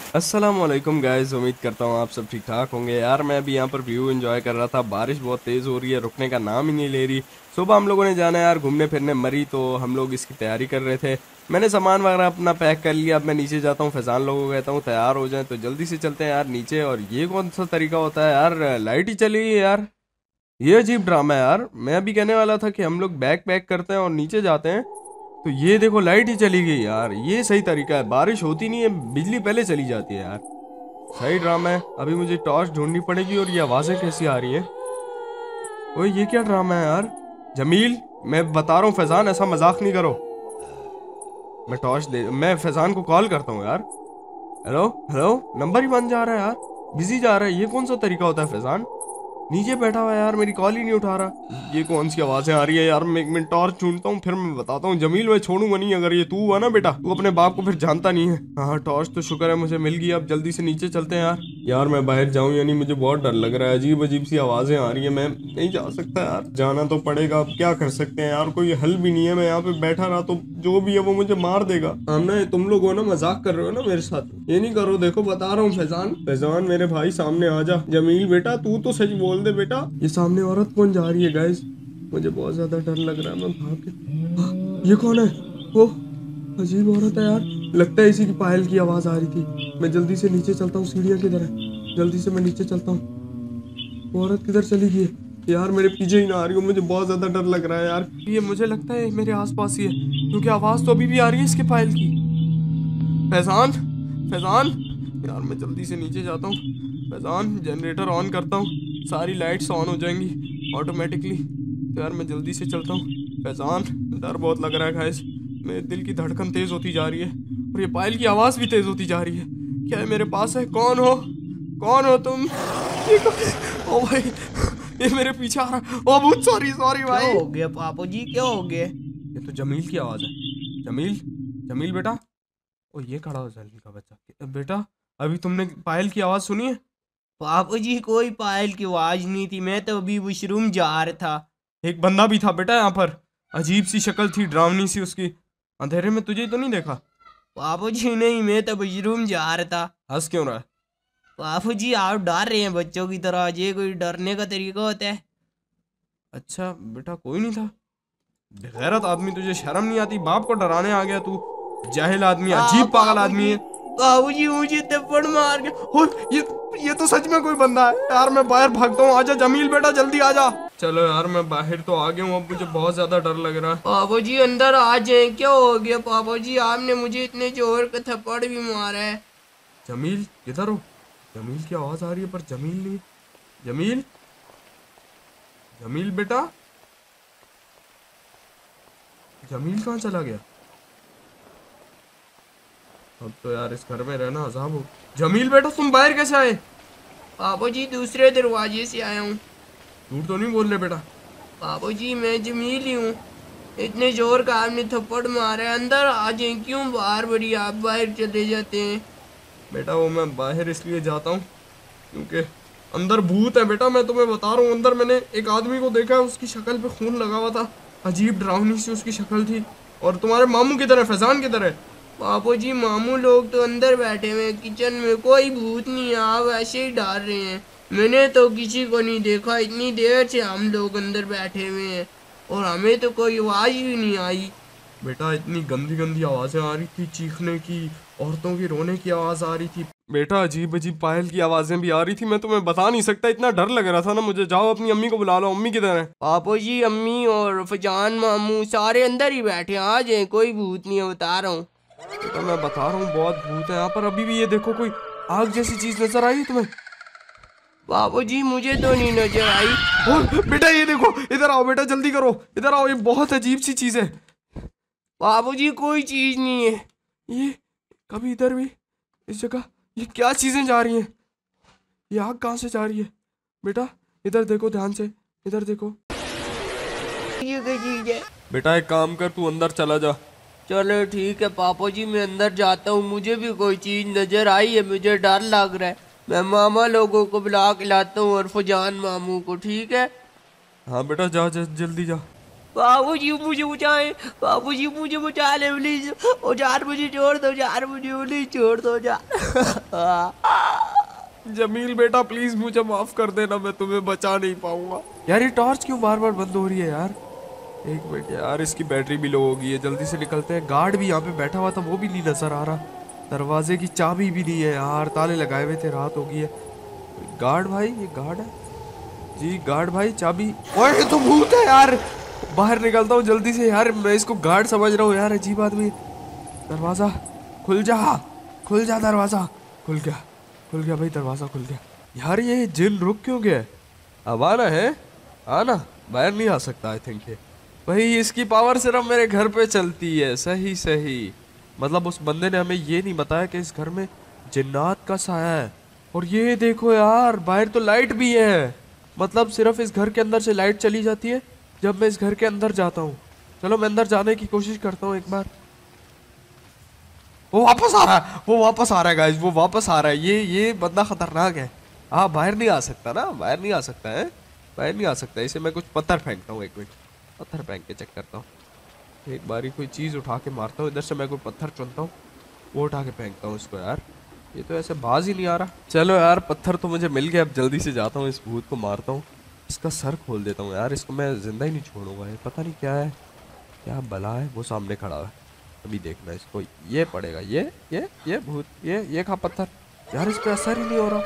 अस्सलामुअलैकुम गाइस, उम्मीद करता हूँ आप सब ठीक ठाक होंगे। यार मैं अभी यहाँ पर व्यू एंजॉय कर रहा था। बारिश बहुत तेज़ हो रही है, रुकने का नाम ही नहीं ले रही। सुबह हम लोगों ने जाना है यार घूमने फिरने मरी, तो हम लोग इसकी तैयारी कर रहे थे। मैंने सामान वगैरह अपना पैक कर लिया। अब मैं नीचे जाता हूँ, फैजान लोगों को कहता हूँ तैयार हो जाए तो जल्दी से चलते हैं यार नीचे। और ये कौन सा तरीका होता है यार, लाइट ही चली गई यार। ये अजीब ड्रामा है यार। मैं अभी कहने वाला था कि हम लोग बैग पैक करते हैं और नीचे जाते हैं, तो ये देखो लाइट ही चली गई यार। ये सही तरीका है? बारिश होती नहीं है, बिजली पहले चली जाती है यार। सही ड्रामा है। अभी मुझे टॉर्च ढूंढनी पड़ेगी। और ये आवाजें कैसी आ रही हैं? ओए ये क्या ड्रामा है यार। जमील, मैं बता रहा हूँ फैजान ऐसा मजाक नहीं करो। मैं फैजान को कॉल करता हूँ यार। हेलो हेलो, नंबर ही बंद जा रहा है यार, बिजी जा रहा है। ये कौन सा तरीका होता है? फैजान नीचे बैठा हुआ है यार, मेरी कॉल ही नहीं उठा रहा। ये कौन सी आवाजें आ रही है यार? मैं एक मिनट टॉर्च ढूंढता हूँ, फिर मैं बताता हूँ। जमील मैं छोड़ूंगा नहीं, अगर ये तू हुआ ना बेटा, तू अपने बाप को फिर जानता नहीं है। हाँ टॉर्च तो शुक्र है मुझे मिल गई। अब जल्दी से नीचे चलते हैं यार। यार मैं बाहर जाऊं यानी मुझे बहुत डर लग रहा है। अजीब अजीब सी आवाजें आ रही है, मैं नहीं जा सकता यार। जाना तो पड़ेगा, अब क्या कर सकते हैं यार, कोई हल भी नहीं है। मैं यहाँ पे बैठा रहा तो जो भी है वो मुझे मार देगा। सामने तुम लोग हो ना, मजाक कर रहे हो ना मेरे साथ, ये नहीं करो। देखो बता रहा हूँ फैजान, फैजान मेरे भाई सामने आ जा। जमील बेटा तू तो सच बोल दे बेटा। ये सामने औरत कौन जा रही है गाइस? मुझे बहुत ज्यादा डर लग रहा है। मैं भाग के ये कौन है? वो अजीब औरत है यार। लगता है इसी की पायल की आवाज आ रही थी। मैं जल्दी से नीचे चलता हूँ। सीढ़ियाँ किधर है? जल्दी से मैं नीचे चलता हूँ। वो औरत किधर चली गई है यार? मेरे पीछे ही ना आ रही हो? मुझे बहुत ज्यादा डर लग रहा है यार। ये मुझे लगता है मेरे आसपास ही है, क्योंकि आवाज तो अभी भी आ रही है इसके पायल की। फैजान, फैजान, यार मैं जल्दी से नीचे जाता हूँ। फैजान जनरेटर ऑन करता हूँ, सारी लाइट्स ऑन हो जाएंगी ऑटोमेटिकली। तो यार मैं जल्दी से चलता हूँ। फैजान डर बहुत लग रहा है गाइस। मेरे दिल की धड़कन तेज होती जा रही है, और ये पायल की आवाज भी तेज होती जा रही है। क्या है मेरे पास है? कौन हो? कौन हो तुम? ओ भाई, ये मेरे पीछे आ रहा। ओ बहुत सॉरी सॉरी क्या भाई। हो गया पापू जी, क्या हो गया? ये तो जमील की आवाज है। जमील, जमील बेटा। ओ ये खड़ा हो जलील का बच्चा। बेटा अभी तुमने पायल की आवाज सुनी है? पापू जी कोई पायल की आवाज नहीं थी, मैं तो अभी वॉशरूम जा रहा था। एक बंदा भी था बेटा यहाँ पर, अजीब सी शक्ल थी, डरावनी सी उसकी। अंधेरे में तुझे ही तो नहीं देखा? पापू जी नहीं, मैं तो वॉशरूम जा रहा था। हंस क्यों रहा है? पापू जी आप डर रहे हैं बच्चों की तरह, ये कोई डरने का तरीका होता है? अच्छा बेटा कोई नहीं था। बेगैरत आदमी, तुझे शर्म नहीं आती? बाप को डराने आ गया तू। जाहिल आदमी, अजीब पागल आदमी है। पापू जी मुझे थप्पड़ मार के। हो, ये तो सच में कोई बंदा है यार। मैं बाहर भागता हूँ, आजा जमील बेटा जल्दी आजा। चलो यार मैं बाहर तो आ गया हूँ, अब मुझे बहुत ज्यादा डर लग रहा है। पापू जी अंदर आ जाए, क्या हो गया पापू जी? आपने मुझे इतने जोर का थप्पड़ भी मारा है। जमील किधर हो? जमील की आवाज आ रही है पर जमील नहीं। जमील, जमील बेटा, जमील कहाँ चला गया? अब तो यार इस घर में रहना अजाब हो। जमील बेटा तुम बाहर कैसे आए? पापू जी दूसरे दरवाजे से आया हूँ। झूठ तो नहीं बोल रहे बेटा? पापू जी मैं जमील ही हूँ। इतने जोर का आपने थप्पड़ मारा है, अंदर आ जाए। क्यों बार बड़ी आप बाहर चले जाते हैं? बेटा वो मैं बाहर इसलिए जाता हूँ क्योंकि अंदर भूत है बेटा। मैं तुम्हें बता रहा हूँ, अंदर मैंने एक आदमी को देखा है, उसकी शक्ल पे खून लगा हुआ था, अजीब डरावनी सी उसकी शक्ल थी। और तुम्हारे मामू किधर है? फैजान किधर है? पापू जी मामू लोग तो अंदर बैठे हुए हैं किचन में। कोई भूत नहीं है, आप ऐसे ही डाल रहे हैं। मैंने तो किसी को नहीं देखा, इतनी देर से हम लोग अंदर बैठे हुए हैं और हमें तो कोई आवाज भी नहीं आई। बेटा इतनी गंदी गंदी आवाजें आ रही थी, चीखने की, औरतों की रोने की आवाज आ रही थी बेटा। अजीब अजीब पायल की आवाजें भी आ रही थी। मैं तुम्हें बता नहीं सकता, इतना डर लग रहा था ना मुझे। जाओ अपनी अम्मी को बुला लो। अम्मी किधर है? पापू जी अम्मी और फजान मामू सारे अंदर ही बैठे हैं, आ जाए। कोई भूत नहीं है, बता रहा हूँ। बेटा मैं बता रहा हूँ बहुत भूत है यहाँ पर। अभी भी ये देखो, कोई आग जैसी चीज नजर आई है तुम्हें? पापू जी मुझे तो नहीं नजर आई। और बेटा ये देखो, इधर आओ बेटा, जल्दी करो, इधर आओ। ये बहुत अजीब सी चीज है। पापू जी कोई चीज नहीं है। ये कभी इधर भी, इस जगह, ये क्या चीजें जा रही हैं? ये आग कहाँ से जा रही है? बेटा इधर देखो ध्यान से, इधर देखो। ये क्या चीज है? बेटा एक काम कर, तू अंदर चला जा। चलो ठीक है पापा जी, मैं अंदर जाता हूँ। मुझे भी कोई चीज नजर आई है, मुझे डर लग रहा है। मैं मामा लोगों को बुला के लाता हूँ और फजान मामू को, ठीक है? हाँ बेटा जा, जल्दी जा। बाबूजी मुझे बचाए, बाबूजी मुझे बचा ले प्लीज। ओ यार मुझे छोड़ दो यार, मुझे प्लीज छोड़ दो यार। जमील बेटा प्लीज मुझे माफ कर देना, मैं तुम्हें बचा नहीं पाऊंगा। यार ये टॉर्च क्यों बार बार बंद हो रही है यार? एक मिनट यार, इसकी बैटरी भी लो हो गई है, जल्दी से निकलते हैं। गार्ड भी यहाँ पे बैठा हुआ था, वो भी नहीं नजर आ रहा। दरवाजे की चाबी भी नहीं है यार, ताले लगाए हुए थे, रात हो गई है। गार्ड भाई, ये गार्ड है जी? गार्ड भाई चाबी। ओए ये तो भूत है यार, बाहर निकलता हूँ जल्दी से यार। मैं इसको गार्ड समझ रहा हूँ यार, अजीब आदमी। दरवाजा खुल जा, खुल जा, दरवाजा खुल गया, खुल गया भाई, दरवाजा खुल गया। यार ये जिन रुक क्यों गया? अब आना है, आना, बाहर नहीं आ सकता आई थिंक ये। भाई इसकी पावर सिर्फ मेरे घर पे चलती है। सही सही, मतलब उस बंदे ने हमें ये नहीं बताया कि इस घर में जिन्नात का साया है। और ये देखो यार, बाहर तो लाइट भी है, मतलब सिर्फ इस घर के अंदर से लाइट चली जाती है जब मैं इस घर के अंदर जाता हूँ। चलो मैं अंदर जाने की कोशिश करता हूँ एक बार। वो वापस आ रहा है, वो वापस आ रहा है गाइस, वो वापस आ रहा है। ये बंदा खतरनाक है। हाँ बाहर नहीं आ सकता ना, बाहर नहीं आ सकता है, बाहर नहीं आ सकता। इसे मैं कुछ पत्थर फेंकता हूँ, एक मिनट पत्थर फेंक के चेक करता हूँ। एक बारी कोई चीज़ उठा के मारता हूँ, इधर से मैं कोई पत्थर चुनता हूँ, वो उठा के फेंकता हूँ इसको। यार ये तो ऐसे बाज ही नहीं आ रहा। चलो यार पत्थर तो मुझे मिल गया, अब जल्दी से जाता हूँ, इस भूत को मारता हूँ, इसका सर खोल देता हूँ। यार इसको मैं जिंदा ही नहीं छोड़ूंगा, ये पता नहीं क्या है, क्या बला है। वो सामने खड़ा है, अभी देखना इसको, ये पड़ेगा, ये भूत, ये खा पत्थर। यार इस पे असर ही नहीं हो रहा,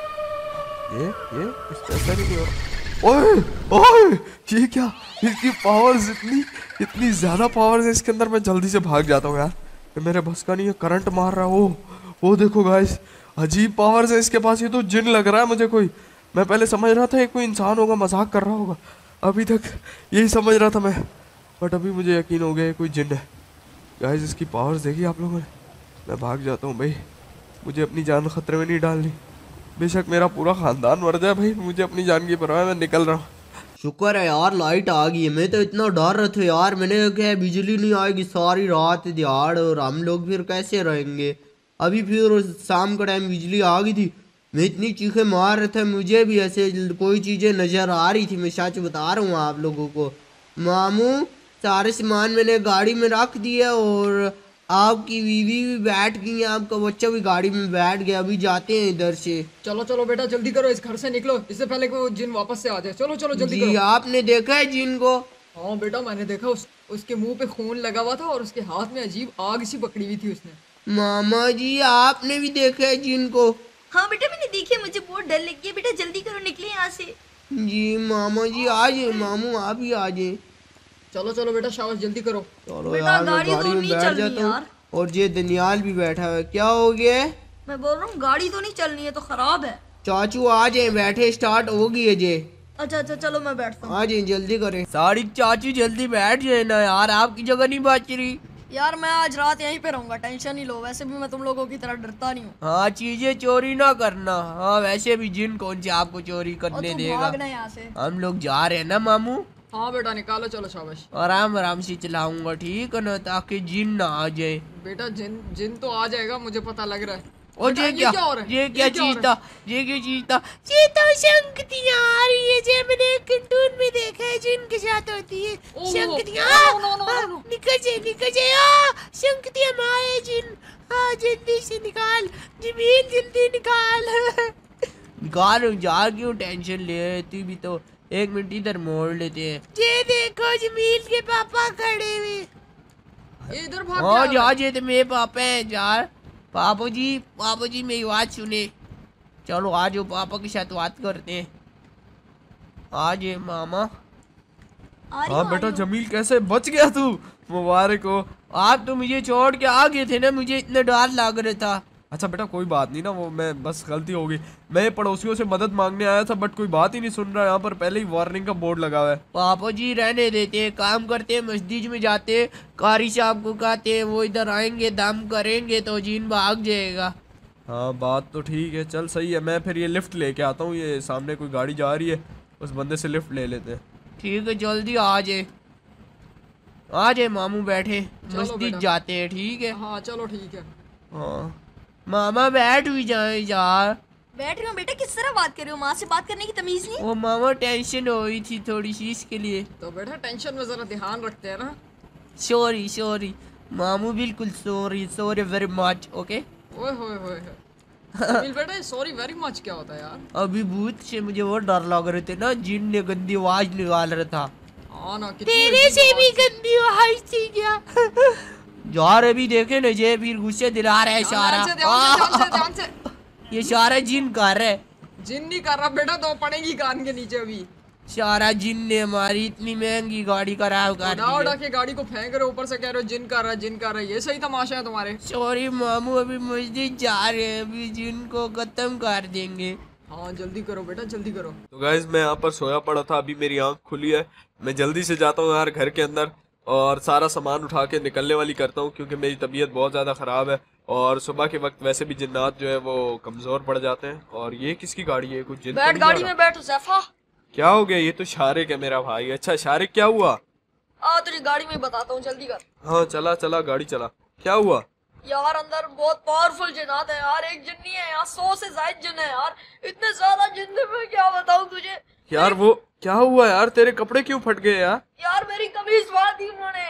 ये इस पे असर ही नहीं हो रहा। ओए ओए ये क्या, इसकी पावर्स इतनी ज्यादा पावर्स है इसके अंदर। मैं जल्दी से भाग जाता हूँ यार, ये मेरे बस का नहीं है, करंट मार रहा है। वो देखो गाइस, अजीब पावर्स है इसके पास। ये तो जिन लग रहा है मुझे कोई। मैं पहले समझ रहा था ये कोई इंसान होगा, मजाक कर रहा होगा, अभी तक यही समझ रहा था मैं, बट अभी मुझे यकीन हो गया ये कोई जिन है। गाइस इसकी पावर्स देखी आप लोगों ने। मैं भाग जाता हूँ भाई, मुझे अपनी जान खतरे में नहीं डालनी। बेशक मेरा पूरा खानदान मर जाए भाई, मुझे अपनी जान की परवाह है, मैं निकल रहा हूँ। शुक्र है यार लाइट आ गई है, मैं तो इतना डर रहा था यार, मैंने क्या बिजली नहीं आएगी सारी रात दिहाड़, और हम लोग फिर कैसे रहेंगे। अभी फिर शाम का टाइम बिजली आ गई थी, मैं इतनी चीखें मार रहा था, मुझे भी ऐसे कोई चीज़ें नज़र आ रही थी। मैं सच बता रहा हूँ आप लोगों को। मामू सारे सामान मैंने गाड़ी में रख दिया, और आपकी बीवी भी बैठ गई है, आपका बच्चा भी गाड़ी में बैठ गया। अभी जाते हैं इधर से। चलो चलो बेटा जल्दी करो, इस घर से निकलो, इससे पहले कि वो जिन वापस से आ जाए। चलो चलो जल्दी जी करो। आपने देखा है जिन को? हाँ बेटा मैंने देखा, उसके मुंह पे खून लगा हुआ था और उसके हाथ में अजीब आग सी पकड़ी हुई थी उसने। मामा जी आपने भी देखा है जिन को? हाँ बेटा मैंने देखी है, मुझे बहुत डर लगी है। बेटा जल्दी करो, निकले यहाँ से। जी मामा जी आ जाए, मामू आप ही आ जाए। चलो चलो बेटा शाबाश जल्दी करो। चलो बेटा, यार मैं गाड़ी तो गाड़ी में नहीं बैठ चलनी जाता हूँ। यार। और ये दनियाल भी बैठा हुआ है, क्या हो गया है? मैं बोल रहा हूँ गाड़ी तो नहीं चलनी है, तो खराब है। चाचू आ जाए, बैठे, स्टार्ट हो गई है जे। अच्छा अच्छा चलो मैं बैठता हूँ। आ जाए जल्दी करें। सारी चाचू जल्दी बैठ जाए ना यार, आपकी जगह नहीं बच रही। यार मैं आज रात यहीं पे रहूंगा, टेंशन नहीं लो, वैसे भी मैं तुम लोगों की तरह डरता नहीं हूँ। हाँ चीजें चोरी ना करना। हाँ वैसे भी जिन कौन से आपको चोरी और करने तू देगा। भागना यहाँ से। हम लोग जा रहे हैं ना मामू, हाँ बेटा निकालो, चलो शाबाश। आराम आराम से चलाऊंगा ठीक है ना, ताकि जिन ना आ जाए। बेटा जिन जिन तो आ जाएगा, मुझे पता लग रहा है। और बेटा, ये क्या हो रहा है? ये क्या हो चीज रहा था, ये क्या चीज था? ये तो शंक्तियाँ आ रही है, जो मैंने कार्टून में देखा है जिनके साथ होती है। ओह, शंक्तियाँ नो। निकल जाए शंक्तियाँ मारे जिन। हाँ जल्दी से निकाल जमीन, जल्दी निकाल। निकाल जा, क्यों टेंशन ले तू भी तो। एक मिनट इधर मोड़ लेते हैं। ये देखो जमील के पापा खड़े हुए। ये इधर भाग हाँ गया। जा, तो मेरे पापा है यार। पापा जी मेरी बात सुने। चलो आ जाओ, पापा के साथ बात करते हैं। आ जाए मामा। आ रही हाँ हूँ, बेटा आ रही हूँ। जमील कैसे बच गया तू, मुबारक हो। आप तो मुझे छोड़ के आ गए थे ना, मुझे इतना डर लग रहा था। अच्छा बेटा कोई बात नहीं ना, वो मैं बस गलती हो गई। मैं पड़ोसियों से मदद मांगने आया था, बट कोई बात ही नहीं सुन रहा। यहाँ पर पहले ही वार्निंग का बोर्ड लगा हुआ है। पापा जी रहने देते हैं, काम करते हैं, मस्जिद में जाते हैं, कारी साहब को कहते हैं, वो इधर आएंगे, दम करेंगे तो जीन भाग जाएगा। हाँ बात तो ठीक है, चल सही है। मैं फिर ये लिफ्ट लेके आता हूँ, ये सामने कोई गाड़ी जा रही है, उस बंदे से लिफ्ट ले लेते हैं। ठीक है जल्दी आ जाए मामू, बैठे चलो मस्जिद बेटा। जाते हैं ठीक है। हाँ चलो ठीक है। हाँ मामा बैठ भी जाए यार। बैठ रही हूँ बेटा, किस तरह बात कर रहे हो? माँ से बात करने की तमीज नहीं? वो मामा टेंशन हो रही थी थोड़ी सी इसके लिए। तो बेटा टेंशन में जरा ध्यान रखते हैं ना। सॉरी सॉरी मामू, बिल्कुल sorry, sorry very much. Okay. ओए होए होए होए। जमील बेटा सॉरी वेरी मच क्या होता है यार? अभी भूत से मुझे वो डर लग रहे थे ना, जिन ने गंदी आवाज निकाल रहा था। हाँ ना, तेरे से भी गंदी आवाज थी क्या? यार अभी देखे ना, जे फिर गुस्से दिला रहा है सारा। ध्यान से। ये सारा जिन कर रहा है। जिन नहीं कर रहा बेटा, तो पड़ेगी कान के नीचे अभी। सारा जिन ने हमारी इतनी महंगी गाड़ी खराब कर दी उड़ा के गाड़ी को फेंक रहे, ऊपर से कह रहे हो जिन कर रहा है, जिन कर रहा है। ये सही तमाशा है तुम्हारे। सॉरी मामू, अभी मस्जिद जा रहे हैं, अभी जिन को खत्म कर देंगे। हाँ जल्दी करो बेटा, जल्दी करो। तो गाइज मैं यहाँ पर सोया पड़ा था, अभी मेरी आंख खुली है। मैं जल्दी से जाता हूँ यार घर के अंदर और सारा सामान उठा के निकलने वाली करता हूँ, क्योंकि मेरी तबीयत बहुत ज़्यादा ख़राब है और सुबह के वक्त वैसे भी जिन्नात जो है वो कमज़ोर पड़ जाते हैं। और ये किसकी गाड़ी है? कुछ जिन बैठ गाड़ी में, बैठ ज़ैफा। क्या हो गया? ये तो शारिक है मेरा भाई। अच्छा शारिक, क्या हुआ? आ तुझे गाड़ी में बताता हूँ, जल्दी कर। हाँ चला चला, गाड़ी चला। क्या हुआ? यार अंदर बहुत पावरफुल जिन्नात है यार, एक जिन नहीं है यार, 100 से ज्यादा जिन है यार, इतने ज्यादा जिन है, मैं क्या बताऊँ तुझे। यार वो क्या हुआ यार? तेरे कपड़े क्यों फट गए यार? यार मेरी कमीज फाड़ दी उन्होंने।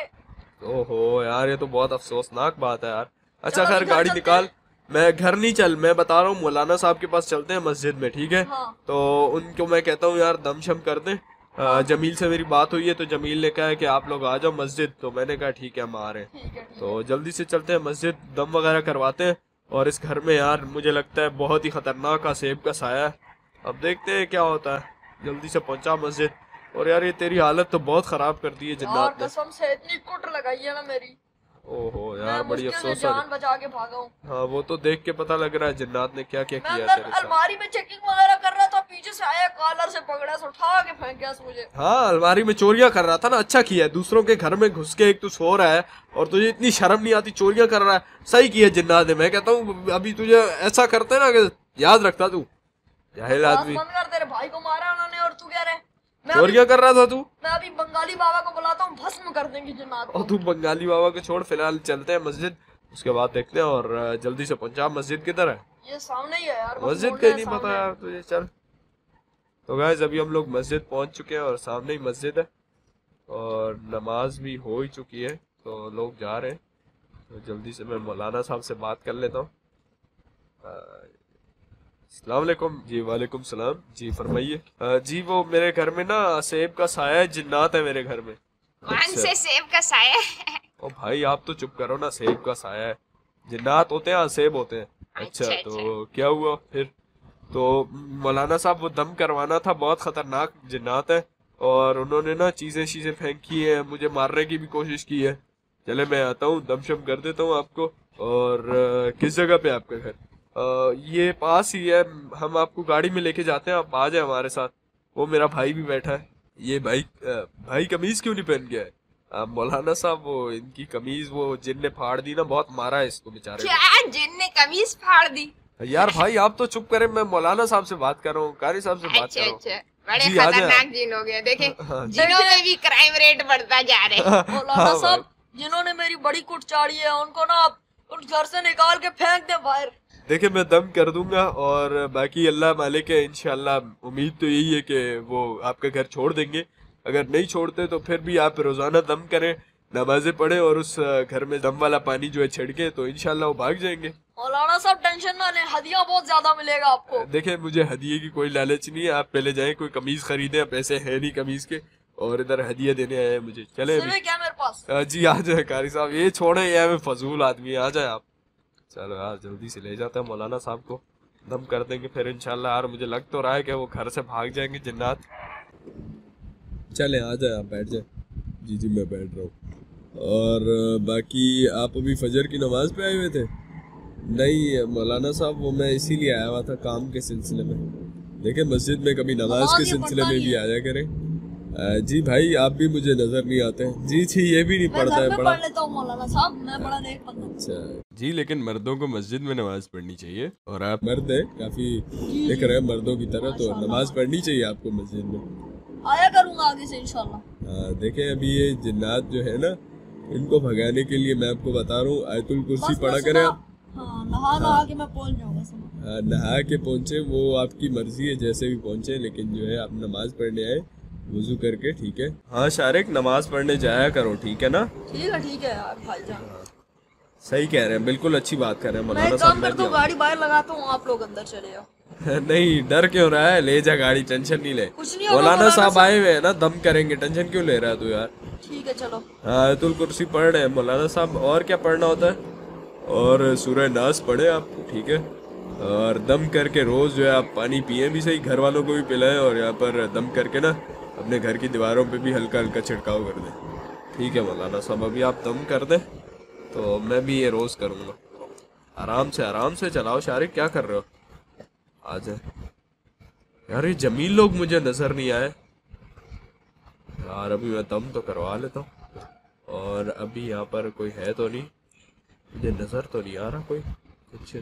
ओहो यार, ये तो बहुत अफसोसनाक बात है यार। अच्छा चलो खैर इधर गाड़ी चलते निकाल। हैं। मैं घर नहीं, चल मैं बता रहा हूँ मौलाना साहब के पास चलते हैं मस्जिद में, ठीक है? हाँ। तो उनको मैं कहता हूँ यार दम शम कर दें। जमील से मेरी बात हुई है, तो जमील ने कहा है कि आप लोग आ जाओ मस्जिद, तो मैंने कहा ठीक है हम आ रहे हैं। ठीक है। तो जल्दी से चलते हैं मस्जिद, दम वगैरह करवाते हैं। और इस घर में यार मुझे लगता है बहुत ही खतरनाक सेब का साया है। अब देखते हैं क्या होता है। जल्दी से पहुंचा मस्जिद। और यार ये तेरी हालत तो बहुत खराब कर दी है और जिन्नात ने। कसम से इतनी कुट लगाई है ना मेरी, ओहो मैं यार बड़ी मुश्किल से अफसोस जान बचा के भागा हूँ। हाँ वो तो देख के पता लग रहा है जिन्नात ने क्या क्या मैं किया अंदर तेरे साथ। अलमारी में चेकिंग वगैरह कर रहा था, पीछे से आया, कॉलर से पकड़ा, से उठा के फेंक गया मुझे। हाँ अलमारी में चोरियां कर रहा था ना, अच्छा किया है। दूसरों के घर में घुस के एक तू सो रहा है और तुझे इतनी शर्म नहीं आती, चोरियां कर रहा है। सही किया जिन्नात ने। मैं कहता हूँ अभी तुझे ऐसा करते ना कि याद रखता तू, जाहिल आदमी। बंद कर, तेरे भाई को मारा उन्होंने और तू कह रहे चोरियां कर रहा था तू। मैं अभी बंगाली बाबा को बुलाता हूँ, भस्म कर देंगे जिन्नात को। और तू बंगाली बाबा को छोड़, फिलहाल चलते हैं मस्जिद, उसके बाद देखते हैं। और जल्दी से पहुंचा। मस्जिद किधर है? ये सामने ही है यार, बस मस्जिद मोड़ना का ही है नहीं सामने। पता यार तुझे। चल तो गाइस अभी हम लोग मस्जिद पहुंच चुके हैं और सामने ही मस्जिद है और नमाज भी हो ही चुकी है, तो लोग जा रहे हैं। तो जल्दी से मैं मौलाना साहब से बात कर लेता हूँ। अस्सलाम वालेकुम। जी वालेकुम सलाम। जी फरमाइए। जी वो मेरे घर में ना सेब का साया है, जिन्नात है मेरे घर में। कौन से सेब का साया? ओ भाई आप तो चुप करो ना, सेब का साया है। जिन्नात होते हैं, सेब होते हैं। अच्छा तो क्या हुआ फिर? तो मौलाना साहब वो दम करवाना था, बहुत खतरनाक जिन्नात है और उन्होंने ना चीजें फेंकी है, मुझे मारने की भी कोशिश की है। चले मैं आता हूँ, दम शम कर देता हूँ आपको। और किस जगह पे आपका घर? ये पास ही है, हम आपको गाड़ी में लेके जाते हैं, आप आ जाए हमारे साथ। वो मेरा भाई भी बैठा है। ये भाई कमीज क्यों नहीं पहन गया है? मौलाना साहब वो इनकी कमीज वो जिन ने फाड़ दी ना, बहुत मारा है इसको बेचारे को। क्या जिन ने कमीज फाड़ दी? यार भाई आप तो चुप करें, मैं मौलाना साहब से बात कर रहा हूँ, कारी साहब से बात कर अच्छा रहा हूँ। अच्छा, बड़े जी, आ जाए खतरनाक आप। जिन हो गए। देखे हाँ, जिनों में भी क्राइम रेट बढ़ता जा रहा है। मौलाना हाँ साहब, जिन्होंने मेरी बड़ी कुट चाड़ी है उनको ना आप उन घर से निकाल के फेंक दे बाहर। देखिए मैं दम कर दूंगा और बाकी अल्लाह मालिक है, इंशाल्लाह उम्मीद तो यही है कि वो आपका घर छोड़ देंगे। अगर नहीं छोड़ते तो फिर भी आप रोजाना दम करें, नमाजें पढ़े और उस घर में दम वाला पानी जो है छिड़के, तो इंशाल्लाह वो भाग जाएंगे। मौलाना साहब टेंशन ना लें, हदिया बहुत ज्यादा मिलेगा आपको। देखिए मुझे हदिये की कोई लालच नहीं है, आप पहले जाएं कोई कमीज खरीदें, पैसे है नहीं कमीज के, और इधर हदिया देने आए हैं मुझे। चले सिर्फ क्या मेरे पास? जी आ जाए कारी साहब, ये छोड़े ये हमें फजूल आदमी, आ जाए आप। चलो यार जल्दी से ले जाते हैं मौलाना साहब को, दम कर देंगे फिर इंशाल्लाह। यार मुझे लग तो रहा है कि वो घर से भाग जाएंगे जिन्नात। चले आ जाए आप, बैठ जाए। जी जी मैं बैठ रहा हूँ। और बाकी आप अभी फजर की नमाज पे आए हुए थे? नहीं मौलाना साहब, वो मैं इसीलिए आया हुआ था काम के सिलसिले में। देखिए मस्जिद में कभी नमाज के सिलसिले में भी आ जाया करें। जी भाई आप भी मुझे नजर नहीं आते। जी जी ये भी नहीं मैं पढ़ता घर है में बड़ा। पढ़ लेता हूँ मौलाना साहब, मैं बड़ा नेक बंदा हूँ। अच्छा जी, लेकिन मर्दों को मस्जिद में नमाज पढ़नी चाहिए और आप मर्द है, काफी दिख रहे हैं मर्दों की तरह, तो नमाज पढ़नी चाहिए आपको मस्जिद में। आया करूंगा आगे से इंशाल्लाह। हाँ देखें अभी ये जिन्नात जो है ना, इनको भगाने के लिए मैं आपको बता रहा हूँ आयतुल कुर्सी बस पढ़ा मैं करें सुना- आप। हाँ नहा के मैं पहुंच जाऊंगा सुबह। नहा के पहुंचे वो आपकी मर्जी है, जैसे भी पहुंचे, लेकिन जो है आप नमाज पढ़ने आए वुजू करके, ठीक है। हाँ शारिक, नमाज पढ़ने जाया करो, ठीक है ना? ठीक है यार भाईजान। सही कह रहे हैं, बिल्कुल अच्छी बात कर रहे हैं मैं मौलाना एक साहब। काम करता हूँ, गाड़ी बाहर लगाता हूँ, आप लोग अंदर चले जाओ। नहीं, डर क्यों रहा है? ले जा गाड़ी, टेंशन नहीं ले। कुछ नहीं होगा, मौलाना साहब आए हुए हैं ना, दम करेंगे, टेंशन क्यों ले रहा है तू यार? ठीक है चलो। हाँ, आयतुल कुर्सी पढ़ रहे हैं मौलाना साहब, और क्या पढ़ना होता है? और सूरह नास पढ़े आप, ठीक है। और दम करके रोज जो है आप पानी पिए भी सही, घर वालों को भी पिलाएं, और यहाँ पर दम करके ना अपने घर की दीवारों पे भी हल्का हल्का छिड़काव कर दें, ठीक है मौलाना साहब। अभी आप दम कर दें तो मैं भी ये रोज करूँगा। आराम से चलाओ। शारिक क्या कर रहे हो? आ जाए यार, ये जमील लोग मुझे नजर नहीं आए यार। अभी मैं दम तो करवा लेता हूँ। और अभी यहाँ पर कोई है तो नहीं, मुझे नजर तो नहीं आ रहा कोई कुछ।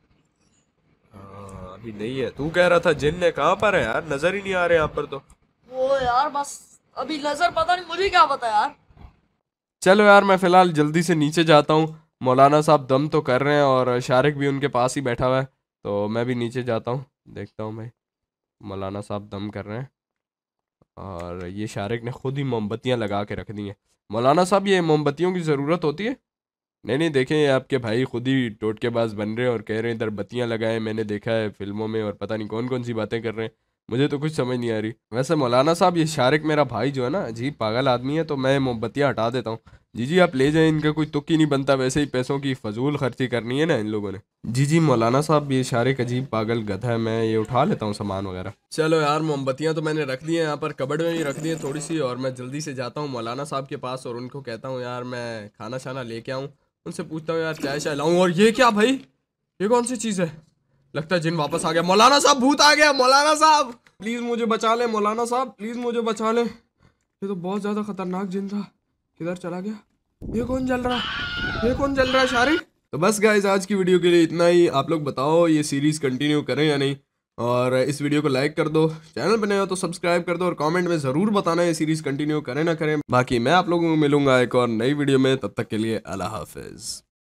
हाँ, अभी नहीं है। तू कह रहा था जिन ने, कहाँ पर है यार? नजर ही नहीं आ रहे यहाँ पर तो। वो यार बस अभी नजर, पता नहीं, मुझे क्या पता यार। चलो यार, मैं फिलहाल जल्दी से नीचे जाता हूँ। मौलाना साहब दम तो कर रहे हैं और शारिक भी उनके पास ही बैठा हुआ है, तो मैं भी नीचे जाता हूँ, देखता हूँ भाई। मौलाना साहब दम कर रहे हैं और ये शारिक ने खुद ही मोमबत्तियाँ लगा के रख दी हैं। मौलाना साहब, ये मोमबत्तियों की ज़रूरत होती है? नहीं देखें, ये आपके भाई खुद ही टोटकेबाज बन रहे हैं और कह रहे हैं इधर बत्तियाँ लगाएं, मैंने देखा है फिल्मों में, और पता नहीं कौन कौन सी बातें कर रहे हैं, मुझे तो कुछ समझ नहीं आ रही। वैसे मौलाना साहब, ये शारिक मेरा भाई जो है ना, अजीब पागल आदमी है, तो मैं मोमबत्तियाँ हटा देता हूँ। जी आप ले जाएं, इनका कोई तुक ही नहीं बनता, वैसे ही पैसों की फजूल खर्ची करनी है ना इन लोगों ने। जी मौलाना साहब, ये शारिक अजीब पागल गधा है, मैं ये उठा लेता हूँ सामान वगैरह। चलो यार, मोमबत्तियाँ तो मैंने रख दी हैं यहाँ पर, कबर्ड में भी रख दी हैं थोड़ी सी, और मैं जल्दी से जाता हूँ मौलाना साहब के पास और उनको कहता हूँ यार मैं खाना शाना लेके आऊँ। उनसे पूछता हूँ यार चाय शाय लाऊं। और ये क्या भाई, ये कौन सी चीज़ है? लगता है जिन वापस आ गया। मौलाना साहब, भूत आ गया। मौलाना साहब प्लीज़ मुझे बचा ले, मौलाना साहब प्लीज़ मुझे बचा ले, ये तो बहुत ज़्यादा खतरनाक जिन था। किधर चला गया? ये कौन जल रहा है? ये कौन जल रहा है शारिक? तो बस गाइस, आज की वीडियो के लिए इतना ही। आप लोग बताओ ये सीरीज़ कंटिन्यू करें या नहीं, और इस वीडियो को लाइक कर दो, चैनल पर नए हो तो सब्सक्राइब कर दो, और कमेंट में ज़रूर बताना ये सीरीज़ कंटिन्यू करें ना करें। बाकी मैं आप लोगों को मिलूंगा एक और नई वीडियो में, तब तक के लिए अल्लाह हाफिज़।